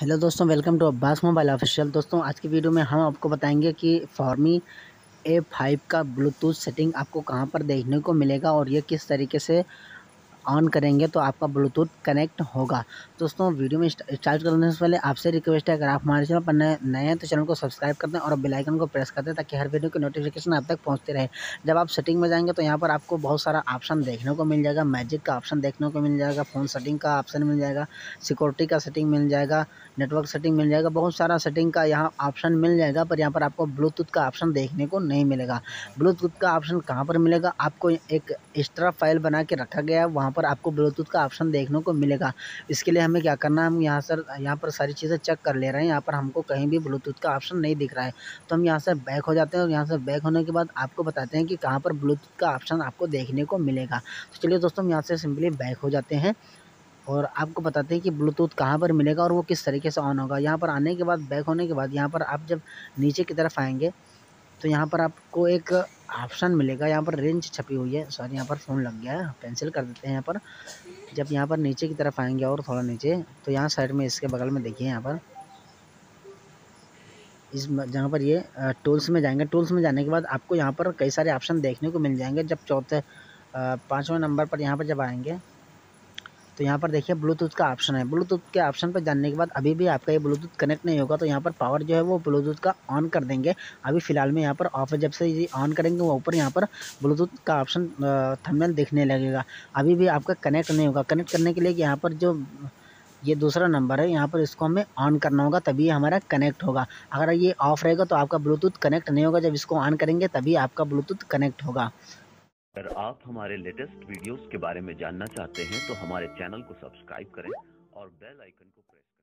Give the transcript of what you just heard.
Hello दोस्तों, welcome to Abbas mobile official. दोस्तों, आज की वीडियो में हम आपको बताएंगे कि Xiaomi A5 का ब्लूटूथ सेटिंग आपको कहां पर देखने को मिलेगा और ये किस तरीके से ऑन करेंगे तो आपका ब्लूटूथ कनेक्ट होगा। दोस्तों, वीडियो में स्टार्ट करने से पहले आपसे रिक्वेस्ट है, अगर आप हमारे चैनल पर नए हैं तो चैनल को सब्सक्राइब कर दें और बेल आइकन को प्रेस कर दें ताकि हर वीडियो की नोटिफिकेशन आप तक पहुंचते रहे। जब आप सेटिंग में जाएंगे तो यहाँ पर आपको बहुत सारा ऑप्शन देखने को मिल जाएगा। मैजिक का ऑप्शन देखने को मिल जाएगा, फ़ोन सेटिंग का ऑप्शन मिल जाएगा, सिक्योरिटी का सेटिंग मिल जाएगा, नेटवर्क सेटिंग मिल जाएगा, बहुत सारा सेटिंग का यहाँ ऑप्शन मिल जाएगा। पर यहाँ पर आपको ब्लूटूथ का ऑप्शन देखने को नहीं मिलेगा। ब्लूटूथ का ऑप्शन कहाँ पर मिलेगा? आपको एक एक्स्ट्रा फाइल बना के रखा गया है, वहाँ पर आपको ब्लूटूथ का ऑप्शन देखने को मिलेगा। इसके लिए हमें क्या करना है, हम यहाँ पर सारी चीज़ें चेक कर ले रहे हैं। यहाँ पर हमको कहीं भी ब्लूटूथ का ऑप्शन नहीं दिख रहा है, तो हम यहाँ से बैक हो जाते हैं और यहाँ से बैक होने के बाद आपको बताते हैं कि कहाँ पर ब्लूटूथ का ऑप्शन आपको देखने को मिलेगा। तो चलिए दोस्तों, हम यहाँ से सिंपली बैक हो जाते हैं और आपको बताते हैं कि ब्लूटूथ कहाँ पर मिलेगा और वो किस तरीके से ऑन होगा। यहाँ पर आने के बाद, बैक होने के बाद, यहाँ पर आप जब नीचे की तरफ आएँगे तो यहाँ पर आपको एक ऑप्शन मिलेगा। यहाँ पर रेंज छपी हुई है, सॉरी यहाँ पर फ़ोन लग गया है, पेंसिल कर देते हैं यहाँ पर। जब यहाँ पर नीचे की तरफ आएँगे और थोड़ा नीचे, तो यहाँ साइड में इसके बगल में देखिए, यहाँ पर जहाँ पर ये टूल्स में जाएंगे, टूल्स में जाने के बाद आपको यहाँ पर कई सारे ऑप्शन देखने को मिल जाएंगे। जब चौथे 5वें नंबर पर यहाँ पर जब आएंगे तो यहाँ पर देखिए ब्लूटूथ का ऑप्शन है। ब्लूटूथ के ऑप्शन पर जाने के बाद अभी भी आपका ये ब्लूटूथ कनेक्ट नहीं होगा, तो यहाँ पर पावर जो है वो ब्लूटूथ का ऑन कर देंगे। अभी फ़िलहाल में यहाँ पर ऑफ है, जब से ये ऑन करेंगे वो ऊपर यहाँ पर ब्लूटूथ का ऑप्शन थंबनेल दिखने लगेगा। अभी भी आपका कनेक्ट नहीं होगा। कनेक्ट करने के लिए यहाँ पर जो ये दूसरा नंबर है, यहाँ पर इसको हमें ऑन करना होगा, तभी हमारा कनेक्ट होगा। अगर ये ऑफ रहेगा तो आपका ब्लूटूथ कनेक्ट नहीं होगा। जब इसको ऑन करेंगे तभी आपका ब्लूटूथ कनेक्ट होगा। अगर आप हमारे लेटेस्ट वीडियोस के बारे में जानना चाहते हैं तो हमारे चैनल को सब्सक्राइब करें और बेल आइकन को प्रेस करें।